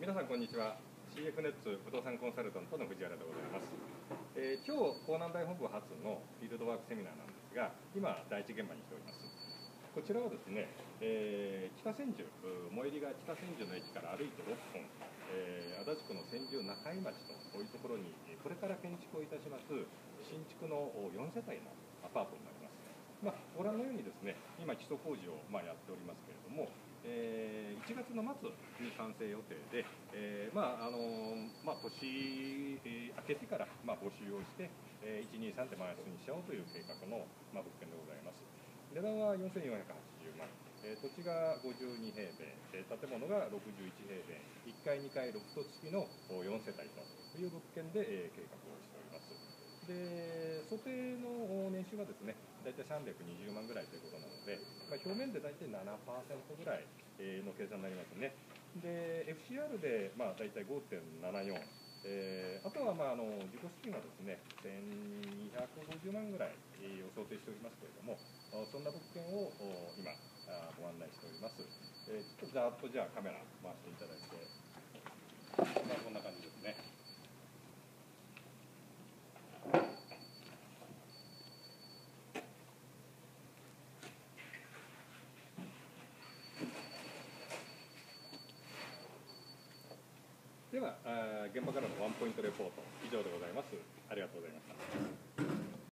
皆さんこんにちは。 CF ネッツ不動産コンサルタントの藤原でございます。今日江南大本部初のフィールドワークセミナーなんですが、今第一現場に来ております。こちらはですね、北千住、最寄りが北千住の駅から歩いて6分、足立区の千住中井町というところにこれから建築をいたします新築の4世帯のアパートになります。ご覧のようにですね、今基礎工事をやっておりますけれども、1月の末に完成予定で、年、明けてから募集をして、123って満室にしちゃおうという計画の、物件でございます。値段は4480万、土地が52平米、建物が61平米、1階2階ロフト付きの4世帯という物件で、計画をしております。で、想定の年収がですね、大体320万ぐらいということなので、表面で大体 7% ぐらいの計算になりますね。で、FCR で大体 5.74、あとは自己資金はですね、1250万ぐらいを想定しておりますけれども、そんな物件を今ご案内しております。ちょっとざーっとじゃあカメラ回していただいて、こんな感じですね。では現場からのワンポイントレポート以上でございます。ありがとうございました。